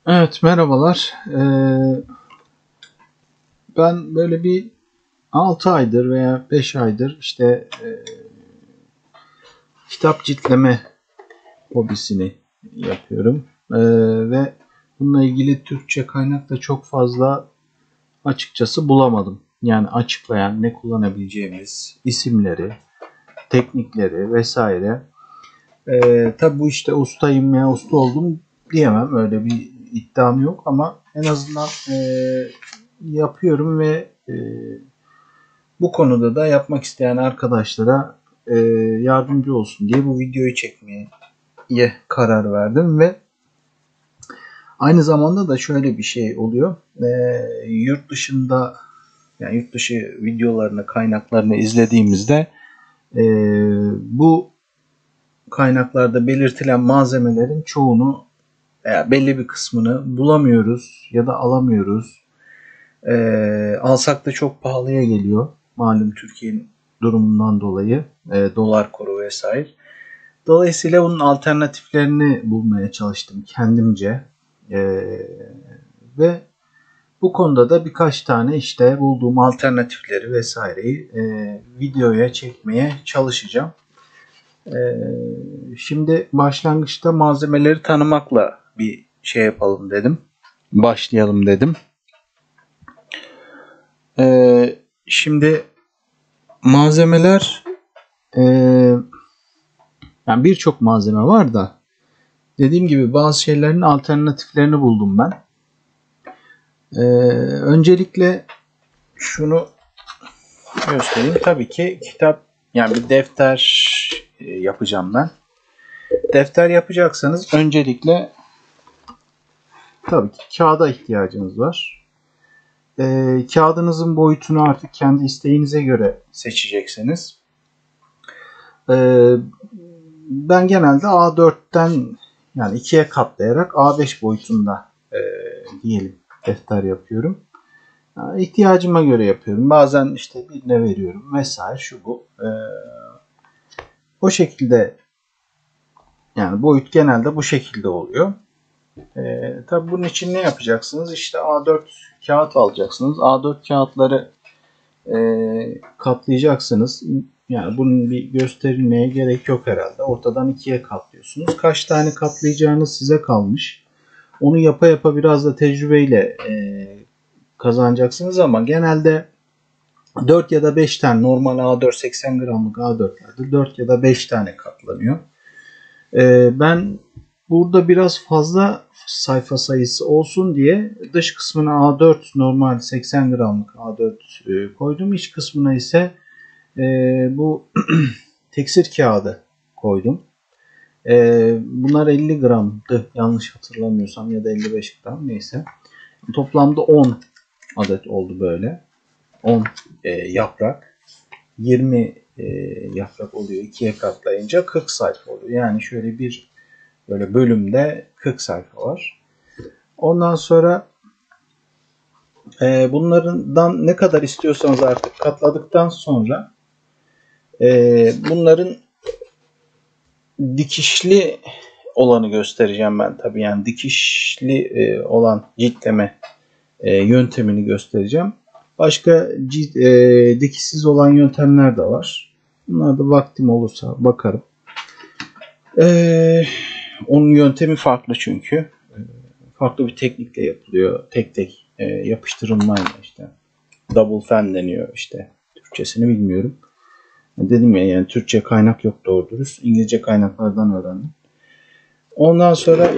Evet, merhabalar. Ben böyle bir 6 aydır veya 5 aydır işte kitap ciltleme hobisini yapıyorum. Ve bununla ilgili Türkçe kaynak da çok fazla açıkçası bulamadım. Yani açıklayan ne kullanabileceğimiz isimleri, teknikleri vesaire. Tabi bu işte ustayım ya usta oldum diyemem. Öyle bir iddiam yok ama en azından yapıyorum ve bu konuda da yapmak isteyen arkadaşlara yardımcı olsun diye bu videoyu çekmeye karar verdim ve aynı zamanda da şöyle bir şey oluyor. Yurt dışında yani yurt dışı videolarını, kaynaklarını izlediğimizde bu kaynaklarda belirtilen malzemelerin çoğunu veya belli bir kısmını bulamıyoruz ya da alamıyoruz. Alsak da çok pahalıya geliyor. Malum Türkiye'nin durumundan dolayı dolar kuru vesaire. Dolayısıyla bunun alternatiflerini bulmaya çalıştım kendimce. Ve bu konuda da birkaç tane işte bulduğum alternatifleri vesaireyi videoya çekmeye çalışacağım. Şimdi başlangıçta malzemeleri tanımakla bir şey yapalım dedim. Başlayalım dedim. Şimdi malzemeler yani birçok malzeme var da dediğim gibi bazı şeylerin alternatiflerini buldum ben. Öncelikle şunu göstereyim. Tabii ki kitap yani bir defter yapacağım ben. Defter yapacaksanız öncelikle tabii ki kağıda ihtiyacınız var. Kağıdınızın boyutunu artık kendi isteğinize göre seçeceksiniz. Ben genelde A4'ten yani ikiye katlayarak A5 boyutunda diyelim defter yapıyorum. Yani ihtiyacıma göre yapıyorum. Bazen işte birine veriyorum vesaire şu bu. O şekilde yani boyut genelde bu şekilde oluyor. Tabii bunun için ne yapacaksınız? İşte A4 kağıt alacaksınız. A4 kağıtları katlayacaksınız. Yani bunun bir gösterilmeye gerek yok herhalde. Ortadan ikiye katlıyorsunuz. Kaç tane katlayacağınız size kalmış. Onu yapa yapa biraz da tecrübeyle kazanacaksınız ama genelde 4 ya da 5 tane normal A4 80 gramlık A4'lerde 4 ya da 5 tane katlanıyor. Ben burada biraz fazla sayfa sayısı olsun diye dış kısmına A4 normal 80 gramlık A4 koydum. İç kısmına ise bu teksir kağıdı koydum. Bunlar 50 gramdı yanlış hatırlamıyorsam ya da 55 gram neyse. Toplamda 10 adet oldu böyle. 10 yaprak. 20 yaprak oluyor. 2'ye katlayınca 40 sayfa oluyor. Yani şöyle bir böyle bölümde 40 sayfa var. Ondan sonra bunlardan ne kadar istiyorsanız artık katladıktan sonra bunların dikişli olanı göstereceğim ben tabii. Yani dikişli olan ciltleme yöntemini göstereceğim. Başka dikişsiz olan yöntemler de var. Bunlar da vaktim olursa bakarım. Onun yöntemi farklı çünkü. Farklı bir teknikle yapılıyor. Tek tek yapıştırılmayla işte. Double fan deniyor işte. Türkçesini bilmiyorum. Dedim ya yani Türkçe kaynak yok doğru dürüst. İngilizce kaynaklardan öğrendim. Ondan sonra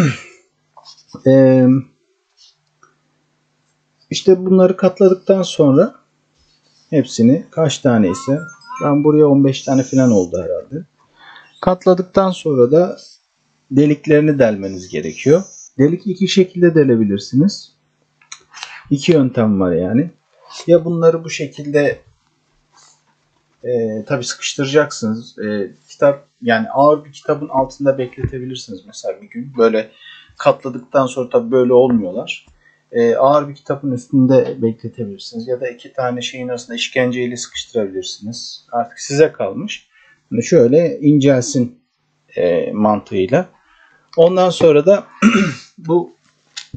işte bunları katladıktan sonra hepsini kaç tane ise ben buraya 15 tane falan oldu herhalde. Katladıktan sonra da deliklerini delmeniz gerekiyor. Delik iki şekilde delebilirsiniz. İki yöntem var yani. Ya bunları bu şekilde tabii sıkıştıracaksınız. Kitap yani ağır bir kitabın altında bekletebilirsiniz mesela bir gün. Böyle katladıktan sonra tabii böyle olmuyorlar. Ağır bir kitabın üstünde bekletebilirsiniz. Ya da iki tane şeyin arasında işkenceyle sıkıştırabilirsiniz. Artık size kalmış. Yani şöyle incelsin mantığıyla. Ondan sonra da bu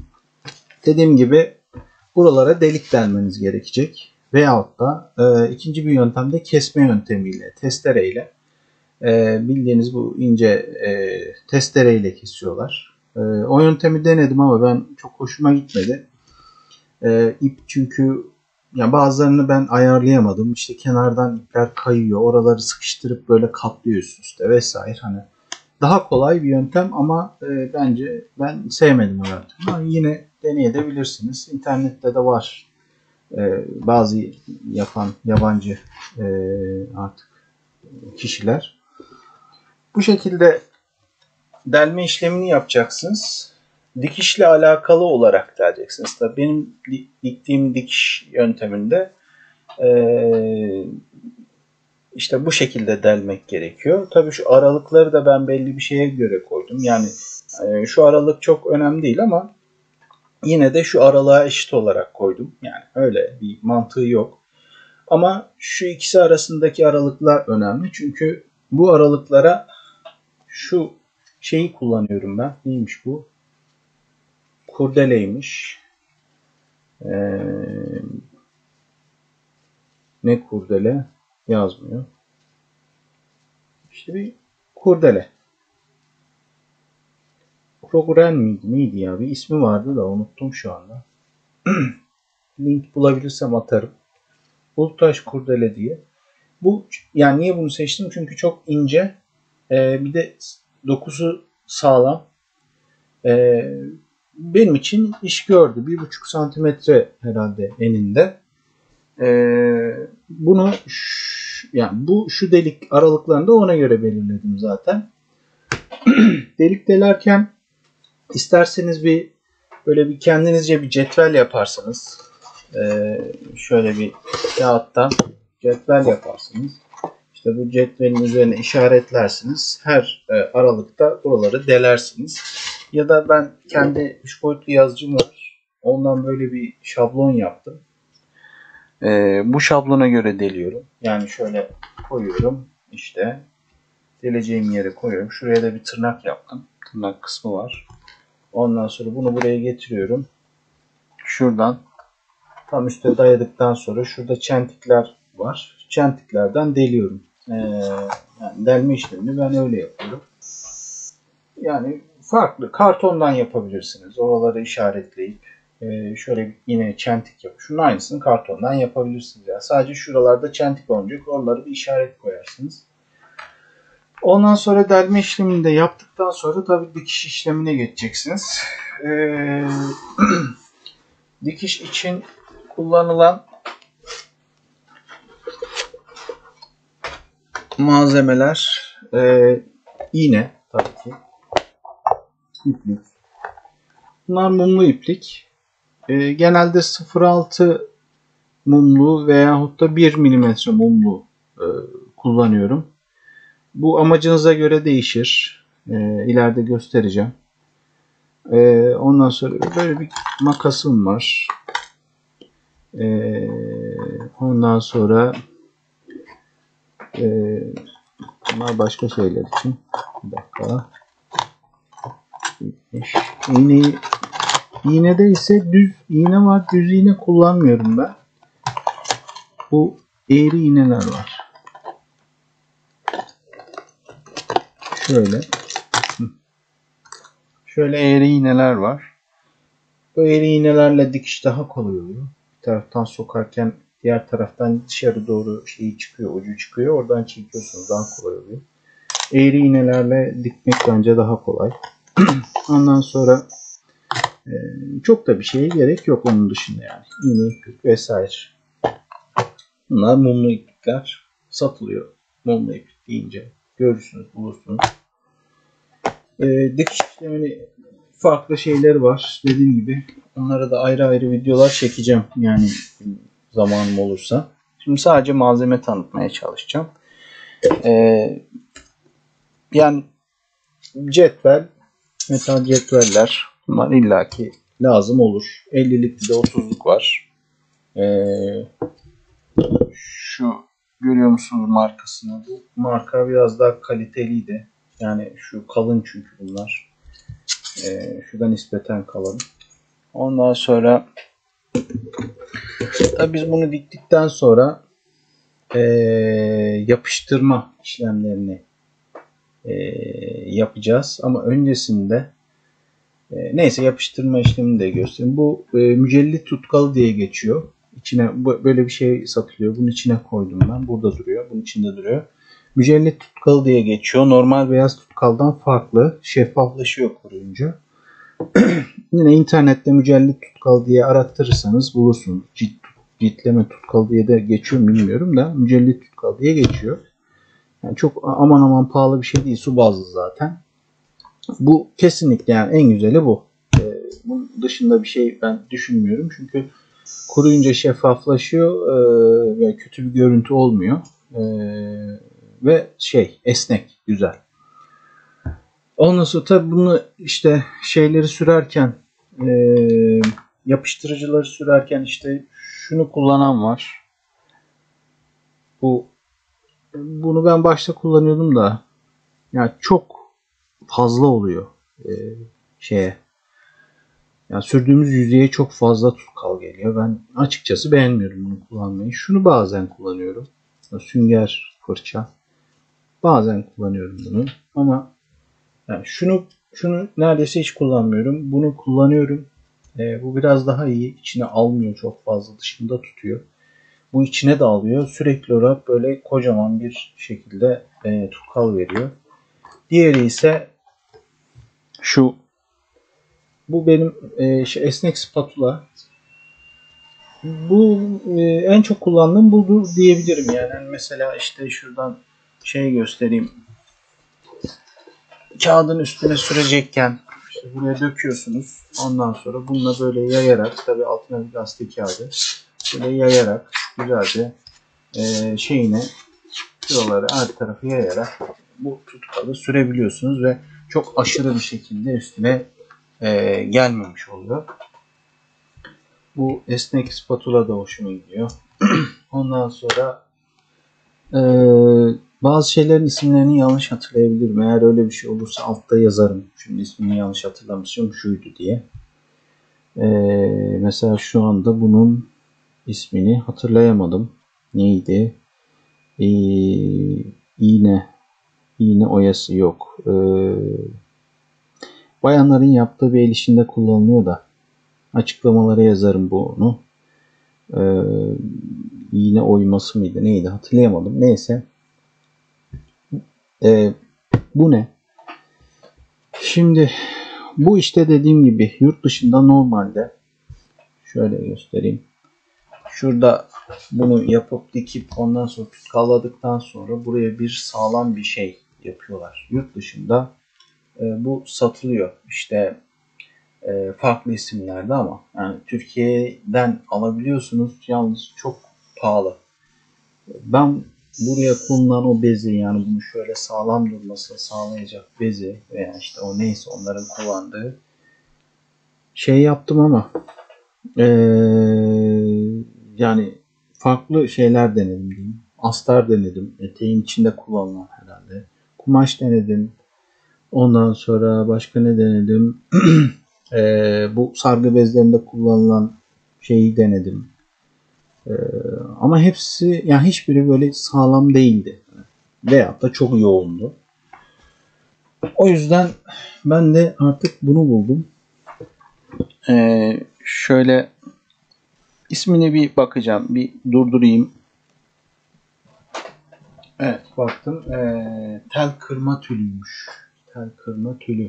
Dediğim gibi buralara delik delmeniz gerekecek. Veyahut da ikinci bir yöntem de kesme yöntemiyle, testereyle. Bildiğiniz bu ince testereyle kesiyorlar. O yöntemi denedim ama ben çok hoşuma gitmedi. İp çünkü yani bazılarını ben ayarlayamadım. İşte kenardan ipler kayıyor. Oraları sıkıştırıp böyle katlıyor üst üste vesaire. Hani daha kolay bir yöntem ama bence ben sevmedim o yöntemi. Ama yine deneyebilirsiniz. İnternette de var. Bazı yapan yabancı artık kişiler. Bu şekilde delme işlemini yapacaksınız. Dikişle alakalı olarak deleceksiniz. Tabii benim diktiğim dikiş yönteminde işte bu şekilde delmek gerekiyor. Tabii şu aralıkları da ben belli bir şeye göre koydum. Yani şu aralık çok önemli değil ama yine de şu aralığa eşit olarak koydum. Yani öyle bir mantığı yok. Ama şu ikisi arasındaki aralıklar önemli. Çünkü bu aralıklara şu şeyi kullanıyorum ben. Neymiş bu? Kurdeleymiş. Ne kurdele? Yazmıyor. İşte bir kurdele. Krogren miydi? Neydi ya? Bir ismi vardı da unuttum şu anda. Link bulabilirsem atarım. Ulutaş kurdele diye. Bu yani niye bunu seçtim? Çünkü çok ince. Bir de dokusu sağlam. Benim için iş gördü. 1,5 santimetre herhalde eninde. Bunu yani şu delik aralıklarında ona göre belirledim zaten. Delik delerken isterseniz bir böyle bir kendinizce bir cetvel yaparsınız. Şöyle bir kağıttan cetvel yaparsınız. İşte bu cetvelin üzerine işaretlersiniz. Her aralıkta buraları delersiniz. Ya da ben kendi 3 boyutlu yazıcım var. Ondan böyle bir şablon yaptım. Bu şablona göre deliyorum. Yani şöyle koyuyorum. İşte deleceğim yere koyuyorum. Şuraya da bir tırnak yaptım. Tırnak kısmı var. Ondan sonra bunu buraya getiriyorum. Şuradan tam üstte dayadıktan sonra şurada çentikler var. Çentiklerden deliyorum. Yani delme işlemini ben öyle yapıyorum. Yani farklı. Kartondan yapabilirsiniz. Oraları işaretleyip şöyle yine çentik yap. Şunun aynısını kartondan yapabilirsiniz. Yani sadece şuralarda çentik olacak. Oraları bir işaret koyarsınız. Ondan sonra delme işlemini de yaptıktan sonra tabii dikiş işlemine geçeceksiniz. Dikiş için kullanılan malzemeler iğne tabii ki. İplik. Bunlar mumlu iplik. Genelde 0,6 mumlu veyahut da 1 milimetre mumlu kullanıyorum. Bu amacınıza göre değişir. İleride göstereceğim. Ondan sonra böyle bir makasım var. Ondan sonra bunlar başka şeyler için. Bir dakika. İğnede ise düz iğne var. Düz iğne kullanmıyorum ben. Bu eğri iğneler var. Şöyle. Şöyle eğri iğneler var. Bu eğri iğnelerle dikiş daha kolay oluyor. Bir taraftan sokarken diğer taraftan dışarı doğru şeyi çıkıyor, ucu çıkıyor. Oradan çekiyorsunuz. Daha kolay oluyor. Eğri iğnelerle dikmek bence daha kolay. Ondan sonra çok da bir şeye gerek yok onun dışında yani. İğne, iplik vesaire. Bunlar mumlu iplikler. Satılıyor. Mumlu iplik deyince görürsünüz, bulursunuz. Dikiş işlemini farklı şeyleri var. Dediğim gibi onlara da ayrı ayrı videolar çekeceğim. Yani zamanım olursa. Şimdi sadece malzeme tanıtmaya çalışacağım. Yani cetvel, metal cetveller bunlar illaki lazım olur. 50'lik bir de 30'luk var. Şu görüyor musunuz markasını? Bu marka biraz daha kaliteliydi. Yani şu kalın çünkü bunlar. Şu da nispeten kalın. Ondan sonra tabii biz bunu diktikten sonra yapıştırma işlemlerini yapacağız. Ama öncesinde neyse yapıştırma işlemini de göstereyim. Bu mücellit tutkalı diye geçiyor. İçine böyle bir şey satılıyor. Bunun içine koydum ben. Burada duruyor. Bunun içinde duruyor. Mücellit tutkalı diye geçiyor. Normal beyaz tutkaldan farklı. Şeffaflaşıyor koruyunca. Yine internette mücellit tutkal diye arattırırsanız bulursunuz. Ciltleme tutkal diye de geçiyor mu bilmiyorum da mücellit tutkal diye geçiyor. Yani çok aman aman pahalı bir şey değil. Su bazlı zaten. Bu kesinlikle yani en güzeli bu. Bunun dışında bir şey ben düşünmüyorum. Çünkü kuruyunca şeffaflaşıyor ve kötü bir görüntü olmuyor. Ve esnek, güzel. Ondan sonra tabii bunu işte şeyleri sürerken yapıştırıcıları sürerken işte şunu kullanan var. Bunu ben başta kullanıyordum da yani çok fazla oluyor yani sürdüğümüz yüzeye çok fazla tutkal geliyor. Ben açıkçası beğenmiyorum bunu kullanmayı. Şunu bazen kullanıyorum. Sünger fırça. Bazen kullanıyorum bunu. Ama yani şunu neredeyse hiç kullanmıyorum. Bunu kullanıyorum. Bu biraz daha iyi. İçine almıyor çok fazla. Dışında tutuyor. Bu içine de alıyor. Sürekli olarak böyle kocaman bir şekilde tutkal veriyor. Diğeri ise bu benim esnek spatula. Bu en çok kullandığım budur diyebilirim yani. Mesela işte şuradan göstereyim. Kağıdın üstüne sürecekken işte buraya döküyorsunuz. Ondan sonra bununla böyle yayarak, tabii altına bir gazete kağıdı, böyle yayarak güzelce şuraları her tarafı yayarak bu tutkalı sürebiliyorsunuz ve çok aşırı bir şekilde üstüne gelmemiş oluyor. Bu esnek spatula da hoşuma gidiyor. Ondan sonra bazı şeylerin isimlerini yanlış hatırlayabilirim. Eğer öyle bir şey olursa altta yazarım. Şimdi ismini yanlış hatırlamışım şuydu diye. Mesela şu anda bunun ismini hatırlayamadım. Neydi? İğne oyası yok. Bayanların yaptığı bir el işinde kullanılıyor da. Açıklamalara yazarım bunu. İğne oyması mıydı? Neydi? Hatırlayamadım. Neyse. Bu ne? Şimdi bu işte dediğim gibi yurt dışında normalde şöyle göstereyim. Şurada bunu yapıp dikip ondan sonra tutkalladıktan sonra buraya bir sağlam bir şey yapıyorlar. Yurt dışında bu satılıyor. İşte farklı isimlerde ama yani Türkiye'den alabiliyorsunuz. Yalnız çok pahalı. Ben buraya konulan o bezi, yani bunu şöyle sağlam durmasını sağlayacak bezi veya işte o neyse onların kullandığı yaptım ama yani farklı şeyler denedim diyeyim. Astar denedim. Eteğin içinde kullanılan herhalde. Kumaş denedim. Ondan sonra başka ne denedim? Bu sargı bezlerinde kullanılan şeyi denedim. Ama hepsi, yani hiçbiri böyle sağlam değildi. Veyahut da çok yoğundu. O yüzden ben de artık bunu buldum. Şöyle ismine bir bakacağım. Bir durdurayım. Evet, baktım. Tel kırma tülüymüş. Tel kırma tülü.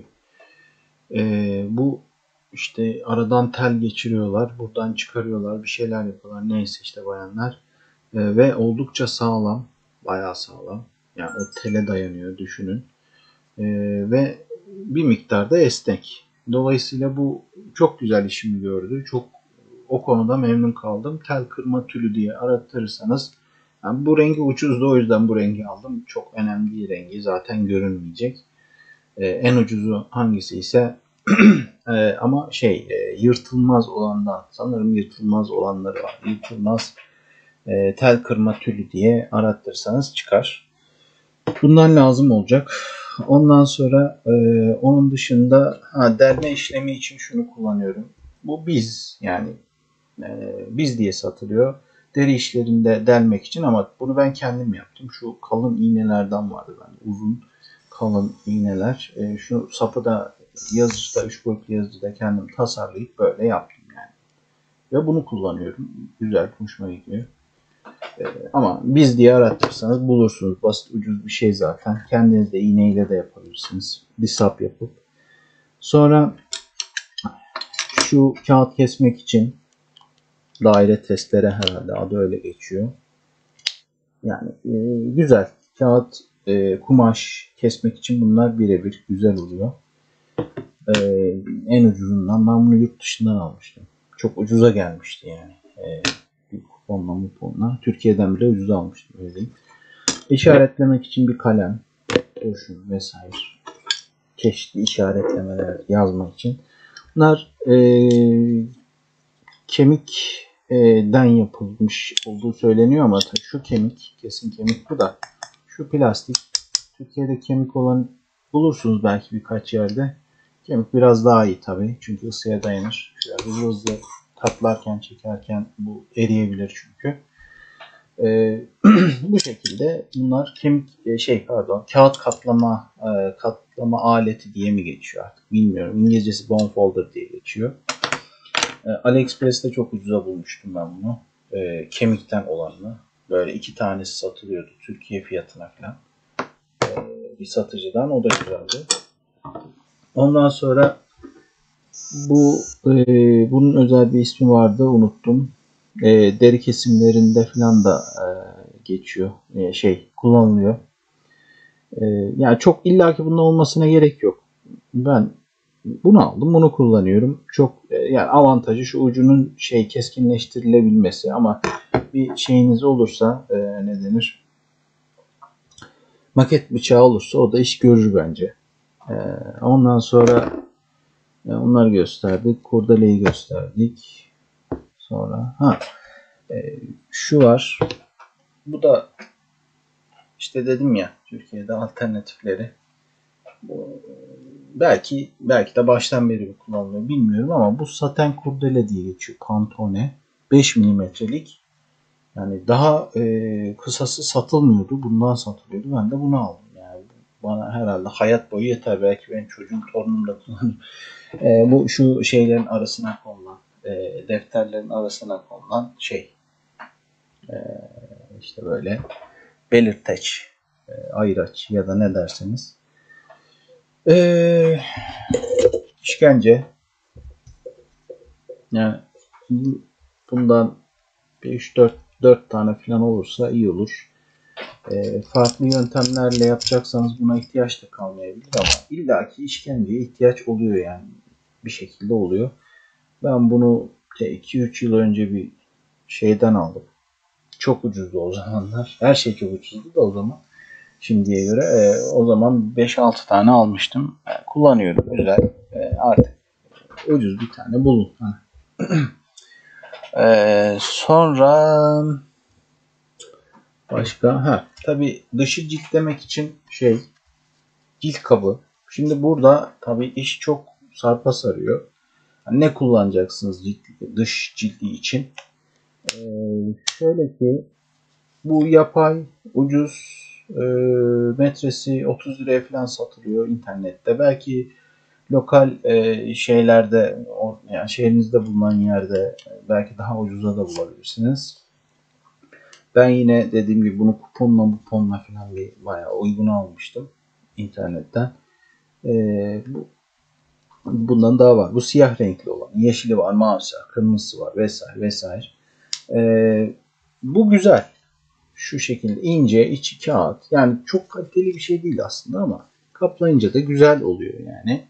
Bu işte aradan tel geçiriyorlar. Buradan çıkarıyorlar. Bir şeyler yapıyorlar. Neyse işte bayanlar. Ve oldukça sağlam. Bayağı sağlam. Yani o tele dayanıyor, düşünün. Ve bir miktarda esnek. Dolayısıyla bu çok güzel işimi gördü. Çok o konuda memnun kaldım. Tel kırma tülü diye arattırırsanız, yani bu rengi ucuzdu, o yüzden bu rengi aldım. Çok önemli değil rengi. Zaten görünmeyecek. En ucuzu hangisi ise ama yırtılmaz olandan, sanırım yırtılmaz olanları var. Yırtılmaz tel kırma tülü diye arattırsanız çıkar. Bunlar lazım olacak. Ondan sonra onun dışında delme işlemi için şunu kullanıyorum. Bu biz yani biz diye satılıyor. Deri işlerinde delmek için ama bunu ben kendim yaptım. Şu kalın iğnelerden vardı bende. Uzun kalın iğneler. Şu sapı da yazıcıda, 3 boyutlu yazıcıda kendim tasarlayıp böyle yaptım yani. Ve bunu kullanıyorum. Güzel, hoşuma gidiyor. Ama biz diye aratırsanız bulursunuz. Basit, ucuz bir şey zaten. Kendiniz de iğneyle de yapabilirsiniz. Bir sap yapıp. Sonra şu kağıt kesmek için daire testere, herhalde adı öyle geçiyor. Yani güzel. Kağıt, kumaş kesmek için bunlar birebir güzel oluyor. En ucuzundan ben bunu yurt dışından almıştım. Çok ucuza gelmişti yani. Kuponla. Türkiye'den bile ucuz almıştım, öyle diyeyim. İşaretlemek için bir kalem, kurşun vesaire. Çeşitli işaretlemeler yazmak için. Bunlar kemikten yapılmış olduğu söyleniyor ama şu kemik, kesin kemik bu da. Şu plastik. Türkiye'de kemik olan bulursunuz belki birkaç yerde. Kemik biraz daha iyi tabii. Çünkü ısıya dayanır. Şöyle hızlı katlarken, çekerken bu eriyebilir çünkü. Bu şekilde bunlar kemik kağıt katlama aleti diye mi geçiyor artık bilmiyorum. İngilizcesi bone folder diye geçiyor. AliExpress'te çok ucuza bulmuştum ben bunu. Kemikten olanını. Böyle 2 tanesi satılıyordu Türkiye fiyatına falan. Bir satıcıdan, o da güzeldi. Ondan sonra bunun özel bir ismi vardı, unuttum. Deri kesimlerinde falan da geçiyor. Kullanılıyor. Yani çok illaki bunun olmasına gerek yok. Ben bunu aldım, bunu kullanıyorum. Çok yani avantajı şu ucunun keskinleştirilebilmesi, ama bir şeyiniz olursa ne denir? Maket bıçağı olursa o da iş görür bence. Ondan sonra onları gösterdik. Kurdeleyi gösterdik. Sonra şu var. Bu da işte dedim ya, Türkiye'de alternatifleri. Belki de baştan beri kullanılıyor bilmiyorum ama bu saten kurdele diye geçiyor. Pantone. 5 milimetrelik. Yani daha kısası satılmıyordu. Bundan satılıyordu. Ben de bunu aldım. Yani bana herhalde hayat boyu yeter. Belki benim çocuğum, torunum da kullanır. Bu şu şeylerin arasına konulan, defterlerin arasına konulan işte böyle belirteç, ayraç ya da ne derseniz. İşkence. Yani bundan 3-4 tane falan olursa iyi olur. Farklı yöntemlerle yapacaksanız buna ihtiyaç da kalmayabilir ama illaki işkenceye ihtiyaç oluyor yani. Bir şekilde oluyor. Ben bunu 2-3 yıl önce bir şeyden aldım. Çok ucuzdu o zamanlar. Her şey çok ucuzdu da o zaman. Şimdiye göre. O zaman 5-6 tane almıştım. Kullanıyorum. Güzel. Artık ucuz bir tane bulun. Sonra başka tabii dışı ciltlemek için cilt kabı. Şimdi burada tabii iş çok sarpa sarıyor. Ne kullanacaksınız dış cildi için? Şöyle ki, bu yapay, ucuz, metresi 30 liraya falan satılıyor internette. Belki lokal şeylerde, yani şehrinizde bulunan yerde belki daha ucuza da bulabilirsiniz. Ben yine dediğim gibi bunu kuponla falan bayağı uygun almıştım internetten. Bundan daha var. Bu siyah renkli olan. Yeşili var, mavisi var, kırmızısı var vesaire. Bu güzel. Şu şekilde ince, içi kağıt. Yani çok kaliteli bir şey değil aslında ama kaplayınca da güzel oluyor yani.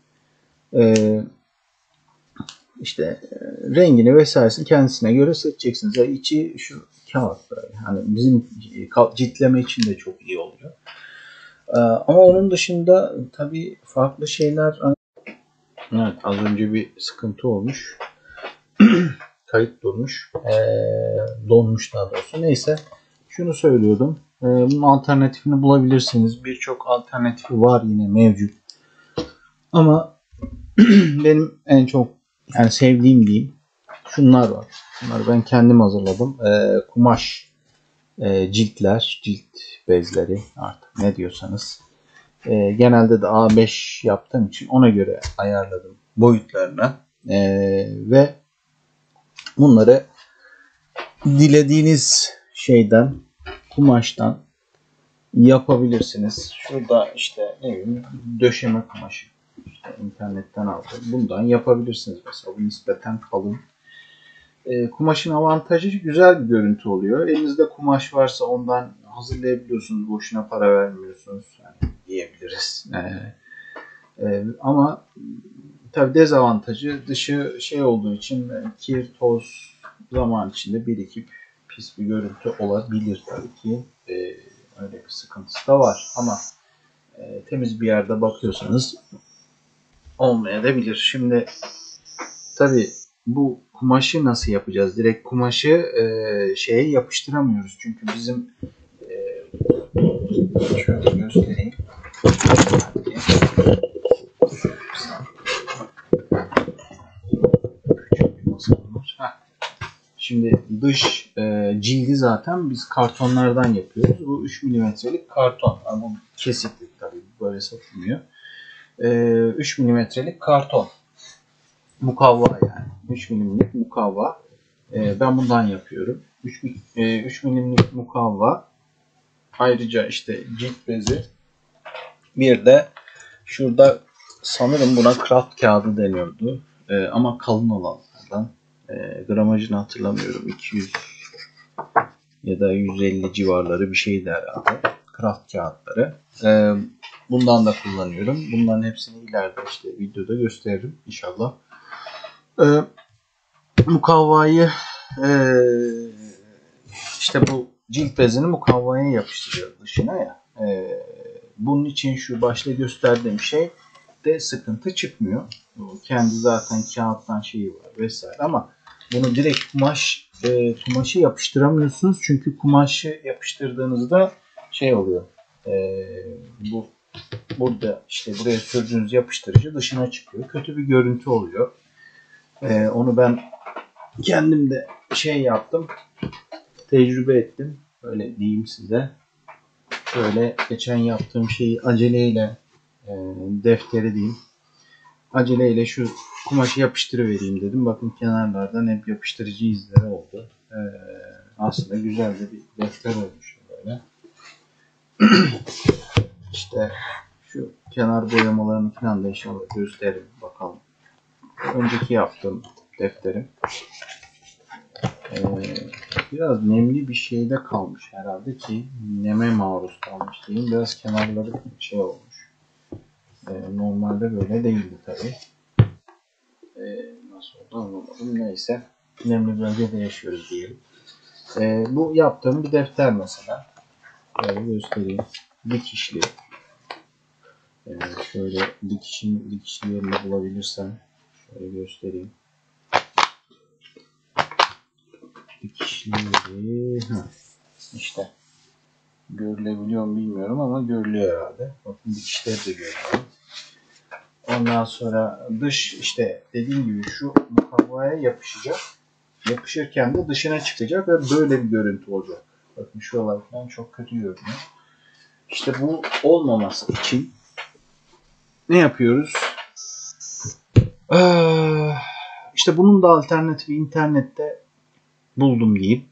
İşte rengini vesairesini kendisine göre seçeceksiniz. Yani içi şu kağıt böyle. Hani bizim ciltleme için de çok iyi oluyor. Ama onun dışında tabii farklı şeyler. Evet, az önce bir sıkıntı olmuş. Kayıt durmuş. Donmuş daha doğrusu. Neyse. Şunu söylüyordum. Bunun alternatifini bulabilirsiniz. Birçok alternatifi var yine mevcut. Ama benim en çok yani sevdiğim diyeyim. Şunlar var. Bunları ben kendim hazırladım. Kumaş, ciltler, cilt bezleri artık ne diyorsanız. Genelde de A5 yaptığım için ona göre ayarladım boyutlarına. Ve bunları dilediğiniz şeyden, kumaştan yapabilirsiniz. Şurada işte ne bileyim döşeme kumaşı. İşte internetten aldım. Bundan yapabilirsiniz mesela. Bu nispeten kalın. Kumaşın avantajı güzel bir görüntü oluyor. Elinizde kumaş varsa ondan hazırlayabiliyorsunuz. Boşuna para vermiyorsunuz. Yani diyebiliriz. Ama tabii dezavantajı dışı şey olduğu için kir, toz zaman içinde birikip pis bir görüntü olabilir tabii ki. Öyle bir sıkıntısı da var. Ama temiz bir yerde bakıyorsanız olmayabilir. Şimdi tabii bu kumaşı nasıl yapacağız? Direkt kumaşı şeye yapıştıramıyoruz. Çünkü bizim şöyle göstereyim. Şimdi dış cildi zaten biz kartonlardan yapıyoruz. Bu 3 milimetrelik karton. Ama bu kesiklik tabii böyle satılmıyor. 3 milimetrelik karton. Mukavva yani. 3 milimlik mukavva. Ben bundan yapıyorum. 3 milimlik mukavva. Ayrıca işte cilt bezi. Bir de şurada sanırım buna kraft kağıdı deniyordu. Ama kalın olanlardan. Gramajını hatırlamıyorum. 200 ya da 150 civarları bir şeydi herhalde. Kraft kağıtları. Bundan da kullanıyorum. Bunların hepsini ileride işte videoda gösteririm inşallah. Mukavvayı işte bu cilt bezini mukavvaya yapıştırıyor dışına ya. Bunun için şu başta gösterdiğim şey de sıkıntı çıkmıyor. Kendi zaten kağıttan şeyi var vesaire ama bunu direkt kumaşı yapıştıramıyorsunuz çünkü kumaşı yapıştırdığınızda şey oluyor. Bu burada işte buraya sürdüğünüz yapıştırıcı dışına çıkıyor. Kötü bir görüntü oluyor. Onu ben kendim de şey yaptım. Tecrübe ettim. Öyle diyeyim size. Şöyle geçen yaptığım şeyi aceleyle defteri diyeyim. Aceleyle şu kumaşı yapıştırıvereyim dedim. Bakın kenarlardan hep yapıştırıcı izleri oldu. Aslında güzel de bir defter olmuş böyle. İşte şu kenar boyamalarını falan da inşallah gösteririm bakalım. Önceki yaptığım defterim. Biraz nemli bir şeyde kalmış herhalde ki neme maruz kalmış diyeyim. Biraz kenarları şey olmuş. Normalde böyle değildi tabii. Nasıl oldu anlamadım. Neyse. Nemli bölgede yaşıyoruz diyelim. Bu yaptığım bir defter mesela. Böyle göstereyim. Dikişli. Şöyle dikişli yerini bulabilirsem şöyle göstereyim. Dikişli yeri. İşte. Görülebiliyor mu bilmiyorum ama görülüyor herhalde. Bakın dikişleri de görüyorum. Ondan sonra dış işte dediğim gibi şu mukavvaya yapışacak. Yapışırken de dışına çıkacak ve böyle bir görüntü olacak. Bakın şuralar falan çok kötü görünüyor. İşte bu olmaması için ne yapıyoruz? İşte bunun da alternatifi internette buldum diyeyim.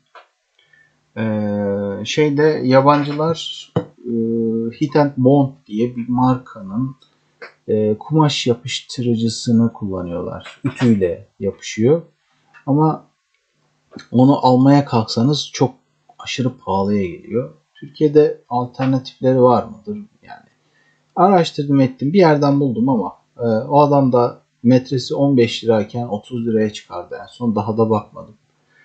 Şeyde yabancılar Heat and Bond diye bir markanın kumaş yapıştırıcısını kullanıyorlar. Ütüyle yapışıyor. Ama onu almaya kalksanız çok aşırı pahalıya geliyor. Türkiye'de alternatifleri var mıdır? Yani araştırdım ettim. Bir yerden buldum ama o adam da metresi 15 lirayken 30 liraya çıkardı. En son daha da bakmadım.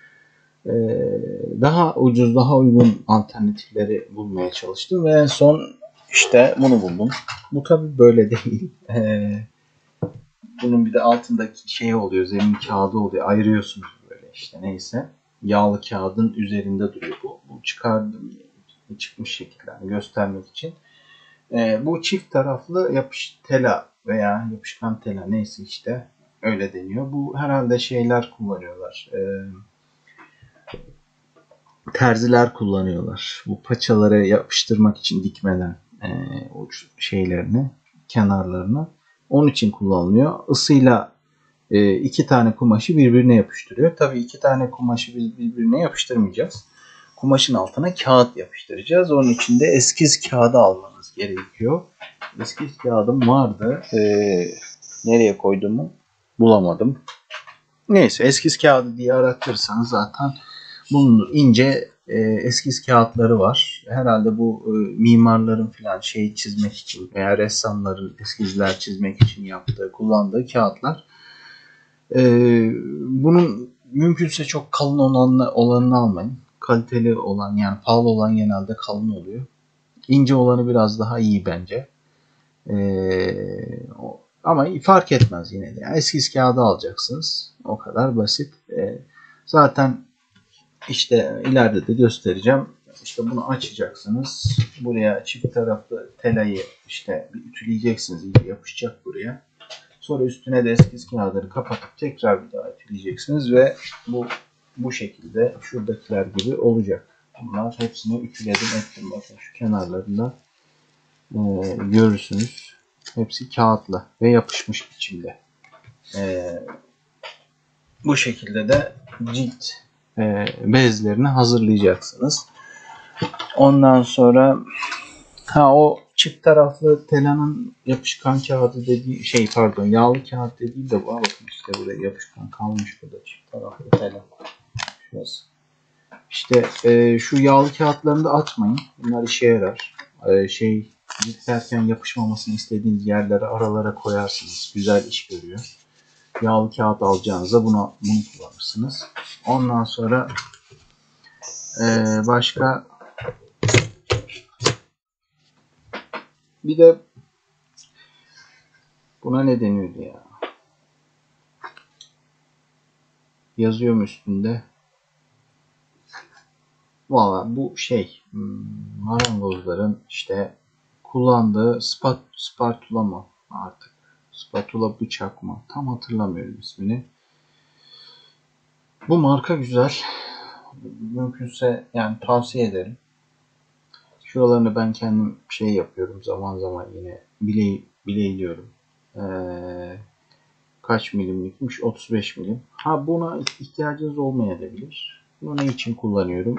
Daha ucuz, daha uygun alternatifleri bulmaya çalıştım ve en son işte bunu buldum. Bu tabii böyle değil. Bunun bir de altındaki şey oluyor, zemin kağıdı oluyor. Ayırıyorsunuz böyle işte neyse. Yağlı kağıdın üzerinde duruyor bu. Bu çıkardım çıkmış şekillerini göstermek için. Bu çift taraflı tela veya yapışkan tela neyse işte. öyle deniyor. Bu herhalde şeyler kullanıyorlar. Terziler kullanıyorlar. Bu paçalara yapıştırmak için dikmeden uç şeylerini, kenarlarını. Onun için kullanılıyor. Isıyla iki tane kumaşı birbirine yapıştırıyor. Tabii iki tane kumaşı birbirine yapıştırmayacağız. Kumaşın altına kağıt yapıştıracağız. Onun için de eskiz kağıdı almanız gerekiyor. Eskiz kağıdım vardı. Nereye koyduğumu bulamadım. Neyse, eskiz kağıdı diye aratırsanız zaten bunun ince eskiz kağıtları var. Herhalde bu mimarların falan şey çizmek için veya ressamların eskizler çizmek için yaptığı, kullandığı kağıtlar. Bunun mümkünse çok kalın olanını almayın. Kaliteli olan, yani pahalı olan genelde kalın oluyor. İnce olanı biraz daha iyi bence. Ama fark etmez yine de. Yani eskiz kağıdı alacaksınız. O kadar basit. Zaten işte ileride de göstereceğim. İşte bunu açacaksınız. Buraya çift taraflı telayı işte bir ütüleyeceksiniz. İyice yapışacak buraya. Sonra üstüne de eskiz kağıdını kapatıp tekrar bir daha ütüleyeceksiniz ve bu şekilde şuradakiler gibi olacak. Bunlar hepsini ütüledim ettim. Bakın şu kenarlarında görürsünüz. Hepsi kağıtlı ve yapışmış biçimde. Bu şekilde de cilt bezlerini hazırlayacaksınız. Ondan sonra o çift taraflı telanın yapışkan kağıdı dediği yağlı kağıt dediği de bu. Bakın işte buraya yapışkan kalmış, burada çift taraflı telan. Şurası. İşte şu yağlı kağıtlarını da atmayın. Bunlar işe yarar. Ciltlerken yapışmamasını istediğiniz yerlere, aralara koyarsınız. Güzel iş görüyor. Yağlı kağıt alacağınızda bunu kullanırsınız. Ondan sonra başka bir de buna ne deniyordu ya? Yazıyorum üstünde. Valla bu marangozların işte kullandığı spatula mı artık? Spatula bıçak mı? Tam hatırlamıyorum ismini. Bu marka güzel. Mümkünse yani tavsiye ederim. Şuralarını ben kendim yapıyorum. Zaman zaman yine bileyliyorum. Kaç milimlikmiş? 35 milim. Buna ihtiyacınız olmayabilir. Bunu ne için kullanıyorum?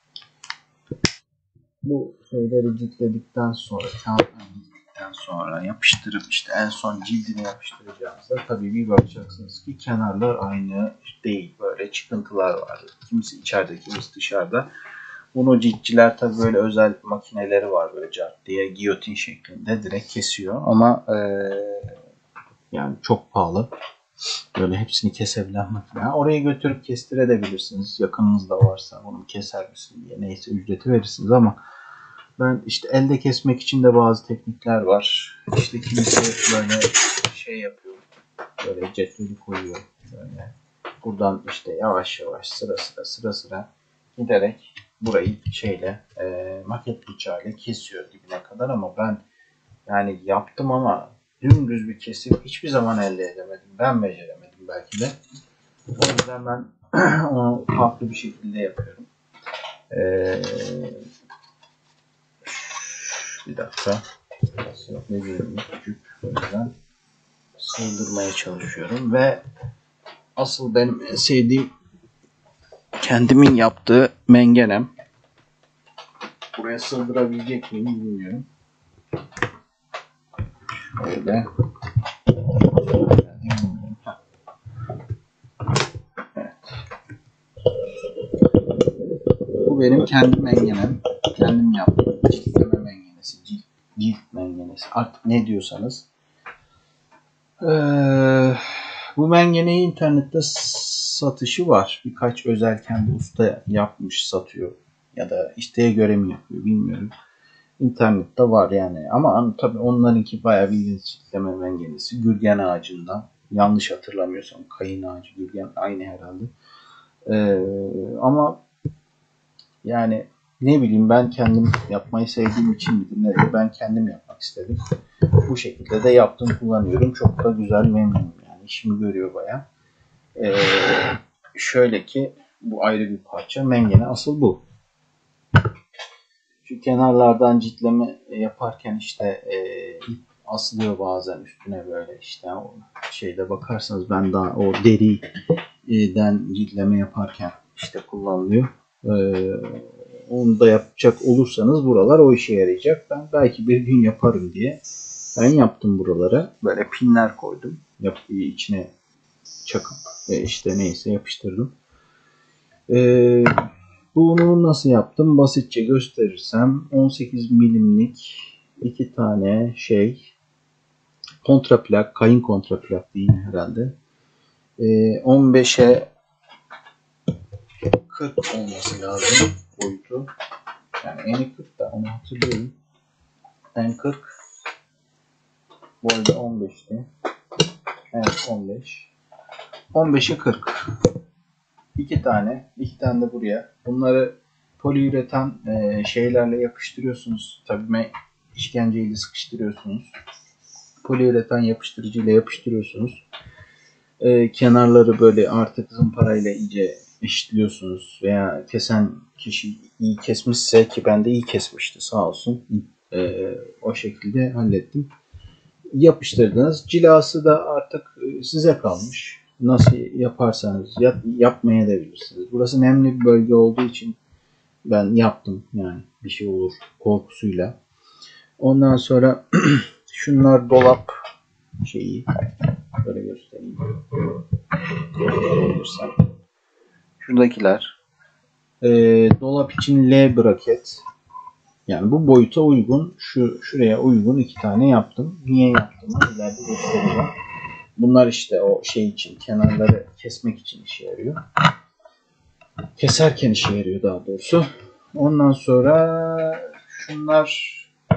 Bu şeyleri ciltledikten sonra, kağıtları diktikten sonra yapıştırıp işte en son cildini yapıştıracağınızda tabii bir bakacaksınız ki kenarlar aynı değil. Böyle çıkıntılar var. Kimisi içeride, kimisi dışarıda. Bunu ciltçiler tabii böyle özel makineleri var, böyle cart diye giyotin şeklinde direkt kesiyor. Ama yani çok pahalı. Böyle hepsini kesebilen makine. Oraya götürüp kestirebilirsiniz. Yakınınızda varsa onu keser misin diye neyse ücreti verirsiniz ama ben işte elde kesmek için de bazı teknikler var. İşte kimisi böyle yapıyor. Böyle cetveli koyuyor. Böyle. Buradan işte yavaş yavaş sıra sıra giderek burayı maket bıçağıyla kesiyor dibine kadar ama ben yani yaptım ama dümdüz bir kesim hiçbir zaman elde edemedim. Ben beceremedim belki de. O yüzden ben onu farklı bir şekilde yapıyorum. Bir dakika. Ne diyeyim? Küçük. O yüzden sığdırmaya çalışıyorum ve asıl benim en sevdiğim kendimin yaptığı mengenem. Buraya sığdırabilecek miyim bilmiyorum. Öyle. Evet. Bu benim kendi mengenem. Kendim yaptığım ciltleme mengenesi. Cilt mengenesi. Artık ne diyorsanız. Bu mengeneyi internette satışı var. Birkaç özel kendi usta yapmış satıyor. Ya da isteğe göre mi yapıyor bilmiyorum. İnternette var yani. Ama tabii onlarınki bayağı bildiğiniz çitleme mengenesi. Gürgen ağacından. Yanlış hatırlamıyorsam kayın ağacı, gürgen aynı herhalde. Ama yani ne bileyim, ben kendim yapmayı sevdiğim için midir ben kendim yapmak istedim. Bu şekilde de yaptım, kullanıyorum. Çok da güzel, memnunum yani. işimi görüyor bayağı. Şöyle ki bu ayrı bir parça. Mengene asıl bu. Şu kenarlardan citleme yaparken işte ip asılıyor bazen üstüne böyle işte o şeyde bakarsanız ben daha o deriden citleme yaparken işte kullanılıyor. Onu da yapacak olursanız buralar o işe yarayacak. Ben belki bir gün yaparım diye ben yaptım buralara. Böyle pinler koydum. İçine çakıp işte neyse yapıştırdım. Bunu nasıl yaptım? Basitçe gösterirsem 18 milimlik iki tane kontraplak, kayın kontraplak değil herhalde. 15'e 40 olması lazım boyutu. Yani eni 40 da onu hatırlıyorum. En 40, boyu da 15'ti. Evet 15. 15'e 40. İki tane de buraya. Bunları poliüretan şeylerle yapıştırıyorsunuz. Tabii işkenceyle sıkıştırıyorsunuz. Poliüretan yapıştırıcıyla yapıştırıyorsunuz. Kenarları böyle artık zımparayla iyice eşitliyorsunuz. Veya kesen kişi iyi kesmişse, ki ben de iyi kesmişti sağ olsun. O şekilde hallettim. Yapıştırdınız. Cilası da artık size kalmış. Nasıl yaparsanız yapmaya da bilirsiniz. Burası nemli bir bölge olduğu için ben yaptım yani bir şey olur korkusuyla. Ondan sonra şunlar dolap şeyi böyle göstereyim. Şuradakiler dolap için L braket. Yani bu boyuta uygun, şuraya uygun iki tane yaptım. Niye yaptığımı ileride göstereceğim. Bunlar işte o şey için, kenarları kesmek için işe yarıyor. Keserken işe yarıyor daha doğrusu. Ondan sonra şunlar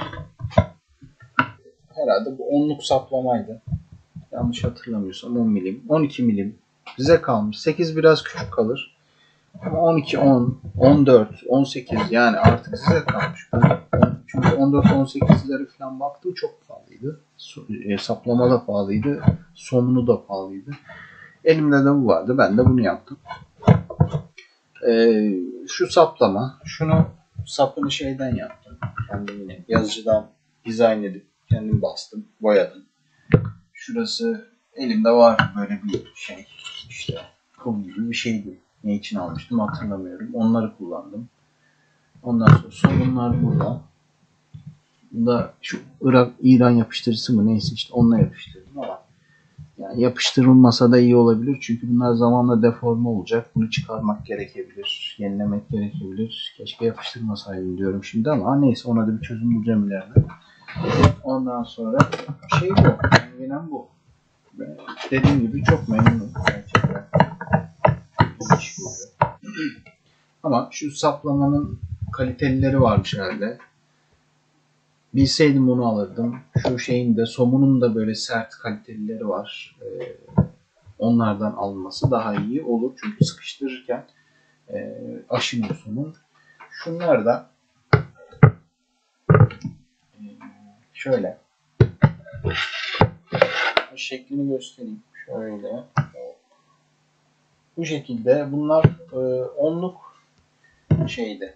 herhalde bu 10'luk saplamaydı. Yanlış hatırlamıyorsam 10 milim, 12 milim size kalmış. 8 biraz küçük kalır. Ama 12, 10, 14, 18 yani artık size kalmış. Çünkü 14-18'lere falan baktım çok pahalıydı. Saplama da pahalıydı. Somunu da pahalıydı. Elimde de bu vardı. Ben de bunu yaptım. Şu saplama. Şunu sapını şeyden yaptım. Kendim yine yazıcıdan dizayn edip kendim bastım. Boyadım. Şurası elimde var böyle bir şey. İşte kum gibi bir şeydi. Ne için almıştım hatırlamıyorum. Onları kullandım. Ondan sonra somunlar burada. Bunda şu İran yapıştırıcısı mı neyse işte onunla yapıştırdım ama yani yapıştırılmasa da iyi olabilir. Çünkü bunlar zamanla deforme olacak. Bunu çıkarmak gerekebilir. Yenilemek gerekebilir. Keşke yapıştırmasaydım diyorum şimdi ama neyse ona da bir çözüm bulacağım ileride. Ondan sonra şey bu. Yine bu. Dediğim gibi çok memnunum. Gerçekten. Ama şu saplamanın kalitelileri varmış herhalde. Bilseydim bunu alırdım. Şu şeyin de somunun da böyle sert kalitelileri var. Onlardan alınması daha iyi olur. Çünkü sıkıştırırken aşınıyor somun. Şunlar da şöyle şeklini göstereyim. Şöyle. Bu şekilde bunlar 10'luk şeydi.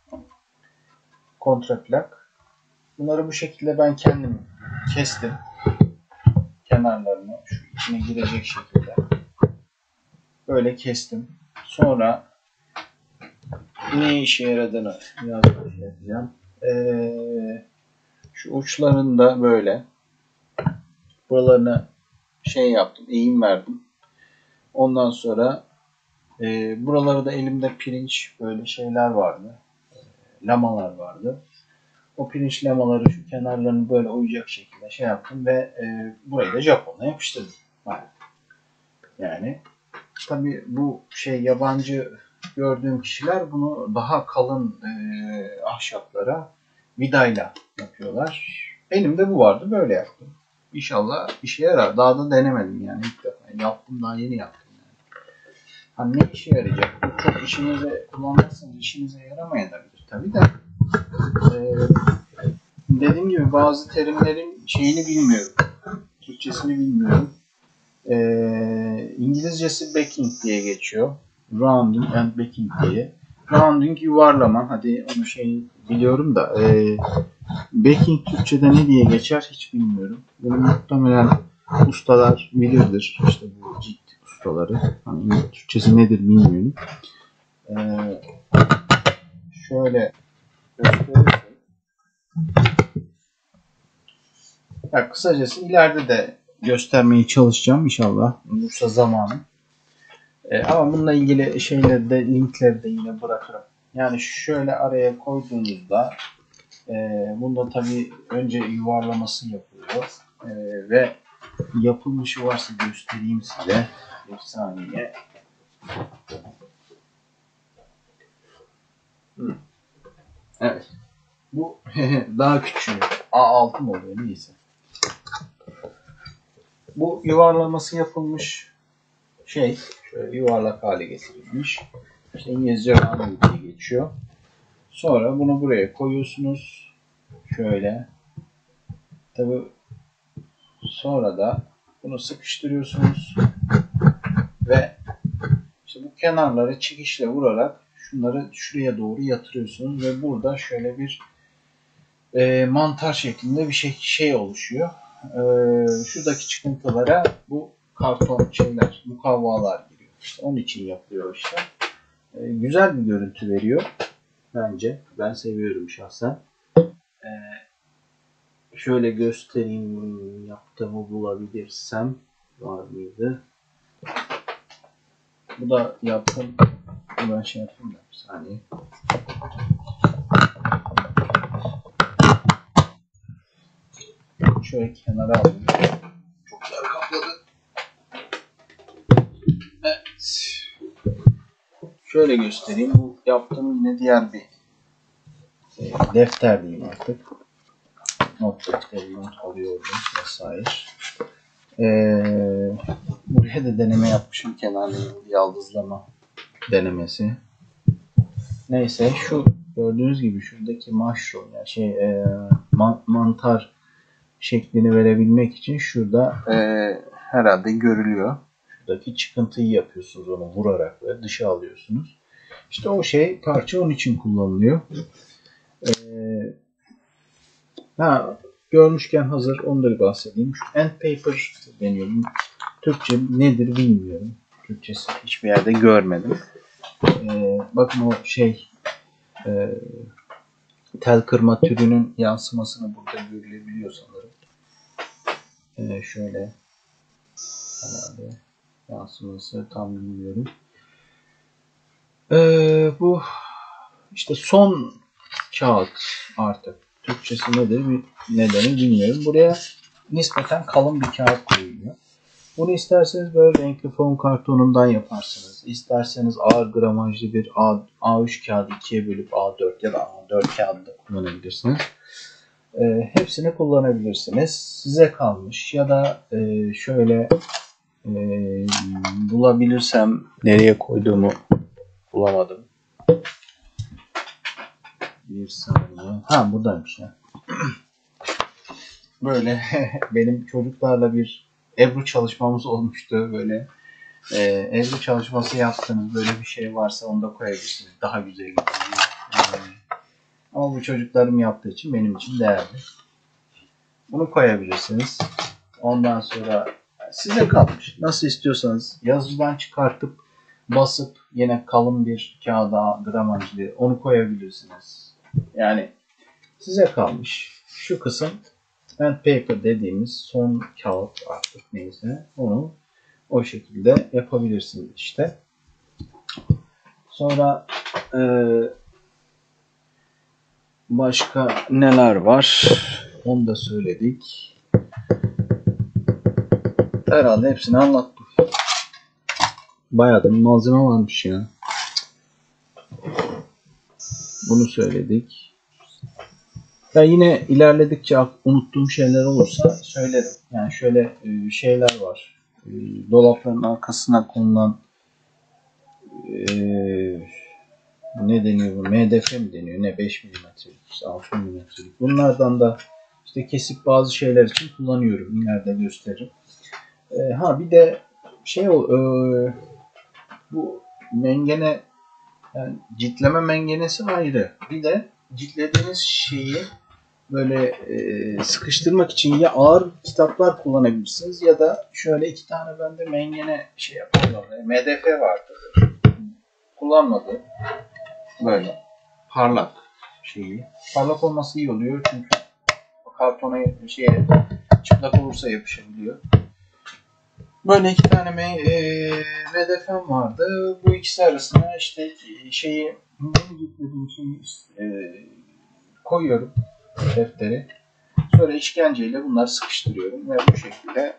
Kontraplak. Bunları bu şekilde ben kendim kestim. Kenarlarını şu içine girecek şekilde. Böyle kestim. Sonra ne işe yaradığını biraz yapacağım. Şu uçlarında böyle buralarına şey yaptım. Eğim verdim. Ondan sonra buraları da elimde pirinç böyle şeyler vardı. Lamalar vardı. O pirinç lamaları şu kenarlarını böyle uyacak şekilde şey yaptım ve burayı da Japon'a yapıştırdım. Yani tabii bu şey yabancı gördüğüm kişiler bunu daha kalın ahşaplara vidayla yapıyorlar. Elimde bu vardı böyle yaptım. İnşallah işe yarar. Daha da denemedim yani ilk defa. Yaptım daha yeni yaptım. Hani ne işe yarayacak? Çok işinize kullanmazsanız işinize yaramayabilir tabii de. Dediğim gibi bazı terimlerin şeyini bilmiyorum. Türkçesini bilmiyorum. İngilizcesi backing diye geçiyor. Rounding and backing diye. Rounding yuvarlama. Hadi onu biliyorum da backing Türkçe'de ne diye geçer hiç bilmiyorum. Bunu muhtemelen ustalar bilirdir. İşte bu cilt ustaları. Hani Türkçesi nedir bilmiyorum. Şöyle gösterirsem. Ya kısacası ileride de göstermeye çalışacağım inşallah. Olursa zamanım. Ama bununla ilgili şeyleri de linkleri de yine bırakırım. Yani şöyle araya koyduğunuzda bunda tabii önce yuvarlaması yapılıyor. Ve yapılmışı varsa göstereyim size. Bir saniye. Evet. Bu daha küçük. A6 mı oluyor neyse. Bu yuvarlaması yapılmış şöyle yuvarlak hale getirilmiş. İşte İngilizce rounding diye geçiyor. Sonra bunu buraya koyuyorsunuz. Şöyle. Tabi sonra da bunu sıkıştırıyorsunuz. Ve işte bu kenarları çekişle vurarak şunları şuraya doğru yatırıyorsunuz. Ve burada şöyle bir mantar şeklinde bir şey oluşuyor. Şuradaki çıkıntılara bu karton mukavvalar giriyor. İşte onun için yapılıyor işte. Güzel bir görüntü veriyor. Bence. Ben seviyorum şahsen. Şöyle göstereyim. Yaptığımı bulabilirsem. Var mıydı? Bu da yaptım. Ben yapayım da bir saniye. Şöyle kenara alayım. Çok yer kapladı. Evet. Şöyle göstereyim. Bu yaptığım yine diğer bir defter diyeyim artık. Not defteri, not alıyordum vesaire. Buraya da deneme yapmışım. Kenarlı yaldızlama denemesi. Neyse şu gördüğünüz gibi şuradaki mushroom yani mantar şeklini verebilmek için şurada herhalde görülüyor. Şuradaki çıkıntıyı yapıyorsunuz onu vurarak ve dışa alıyorsunuz. İşte o parça onun için kullanılıyor. Görmüşken hazır onu da bahsedeyim. Şu end paper deniyor. Türkçe nedir bilmiyorum. Türkçesi hiçbir yerde görmedim. Bakın o tel kırma türünün yansımasını burada görülebiliyor sanırım. Şöyle herhalde yansıması tam bilmiyorum. Bu işte son kağıt artık. Türkçesi nedir nedeni bilmiyorum. Buraya nispeten kalın bir kağıt koyuluyor. Bunu isterseniz böyle renkli fon kartonundan yaparsınız. İsterseniz ağır gramajlı bir A3 kağıdı ikiye bölüp A4 ya da A4 kağıdı da kullanabilirsiniz. Hepsini kullanabilirsiniz. Size kalmış. Ya da şöyle bulabilirsem nereye koyduğumu bulamadım. Bir saniye. Buradaymış ya. Böyle benim çocuklarla bir Ebru çalışmamız olmuştu böyle. Ebru çalışması yaptığınız böyle bir şey varsa onu da koyabilirsiniz. Daha güzel gidiyor. Ama bu çocuklarım yaptığı için benim için değerli. Bunu koyabilirsiniz. Ondan sonra size kalmış. Nasıl istiyorsanız yazıdan çıkartıp basıp yine kalın bir kağıda gramajlı onu koyabilirsiniz. Yani size kalmış. Şu kısım end paper dediğimiz son kağıt artık neyse onu o şekilde yapabilirsiniz işte. Sonra başka neler var? Onu da söyledik. Herhalde hepsini anlattım. Bayağı da bir malzeme varmış ya. Bunu söyledik. Ya yine ilerledikçe unuttuğum şeyler olursa söylerim. Yani şöyle şeyler var. Dolapların arkasına konulan ne deniyor bu? MDF mi deniyor? Ne 5 milimetrelik, işte 6 milimetrelik. Bunlardan da işte kesip bazı şeyler için kullanıyorum. İleride gösteririm. Bir de bu mengene, yani citleme mengenesi ayrı. Bir de citlediğiniz şeyi böyle sıkıştırmak için ya ağır kitaplar kullanabilirsiniz ya da şöyle 2 tane bende mengene yaparlar. MDF vardı. Kullanmadım. Böyle parlak şeyi. Parlak olması iyi oluyor çünkü kartona çıplak olursa yapışabiliyor. Böyle 2 tane MDF'm vardı. Bu ikisi arasına koyuyorum defteri. Sonra işkenceyle bunları sıkıştırıyorum ve bu şekilde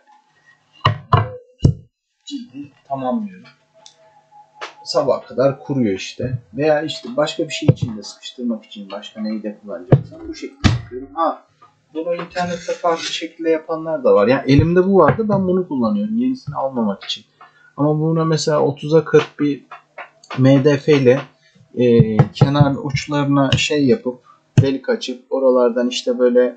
cildi tamamlıyorum. Sabah kadar kuruyor işte. Veya başka bir şey için de sıkıştırmak için başka neyi de kullanacaksam bu şekilde yapıyorum. Bunu internette farklı şekilde yapanlar da var. Yani elimde bu vardı, ben bunu kullanıyorum yenisini almamak için. Ama buna mesela 30'a 40 bir MDF ile kenar uçlarına yapıp delik açıp oralardan böyle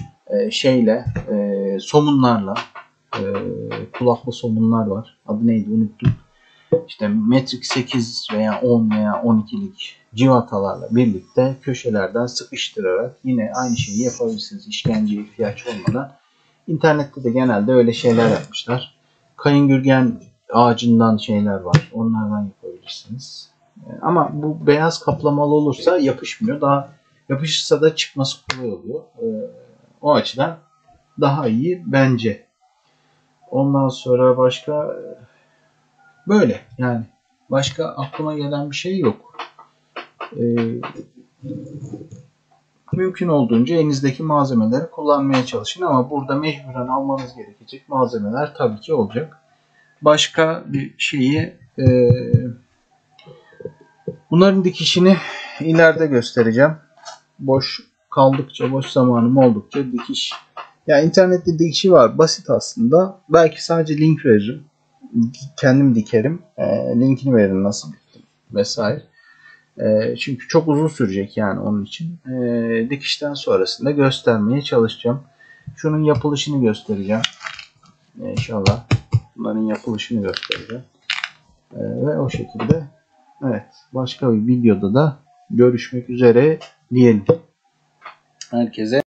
somunlarla kulaklı somunlar var. Adı neydi unuttum. Metrik 8 veya 10 veya 12'lik civatalarla birlikte köşelerden sıkıştırarak yine aynı şeyi yapabilirsiniz. İşkenceye ihtiyaç olmadan. İnternette de genelde öyle şeyler yapmışlar. Kayıngürgen ağacından şeyler var. Onlardan yapabilirsiniz. Ama bu beyaz kaplamalı olursa yapışmıyor. Daha yapışırsa da çıkması kolay oluyor. O açıdan daha iyi bence. Ondan sonra başka böyle yani başka aklıma gelen bir şey yok. Mümkün olduğunca elinizdeki malzemeleri kullanmaya çalışın ama burada mecburen almanız gerekecek malzemeler tabii ki olacak. Başka bir bunların dikişini ileride göstereceğim. Boş zamanım oldukça dikiş. Yani internette dikişi var. Basit aslında. Belki sadece link veririm. Kendim dikerim. Linkini veririm nasıl diktim vesaire. Çünkü çok uzun sürecek yani onun için. Dikişten sonrasında göstermeye çalışacağım. Şunun yapılışını göstereceğim. İnşallah bunların yapılışını göstereceğim. Ve o şekilde başka bir videoda da görüşmek üzere diyelim. Herkese